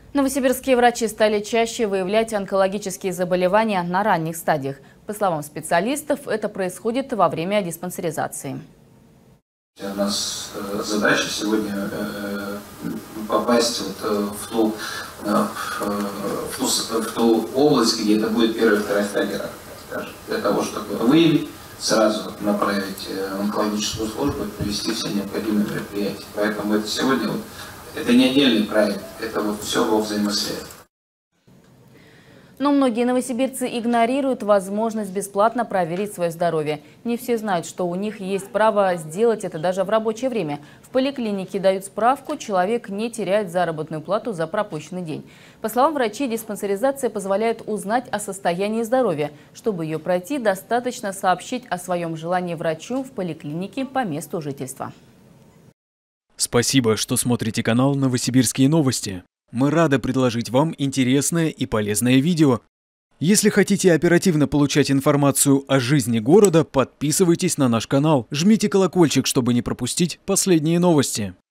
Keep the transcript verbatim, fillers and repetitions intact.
Новосибирские врачи стали чаще выявлять онкологические заболевания на ранних стадиях. По словам специалистов, это происходит во время диспансеризации. У нас задача сегодня попасть вот в, ту, в, ту, в ту область, где это будет первая и вторая стадия рака. Для того, чтобы выявить, сразу направить онкологическую службу и провести все необходимые мероприятия. Поэтому это сегодня вот, это не отдельный проект, это вот все во взаимосвязи. Но многие новосибирцы игнорируют возможность бесплатно проверить свое здоровье. Не все знают, что у них есть право сделать это даже в рабочее время. В поликлинике дают справку, человек не теряет заработную плату за пропущенный день. По словам врачей, диспансеризация позволяет узнать о состоянии здоровья. Чтобы ее пройти, достаточно сообщить о своем желании врачу в поликлинике по месту жительства. Спасибо, что смотрите канал «Новосибирские новости». Мы рады предложить вам интересное и полезное видео. Если хотите оперативно получать информацию о жизни города, подписывайтесь на наш канал, жмите колокольчик, чтобы не пропустить последние новости.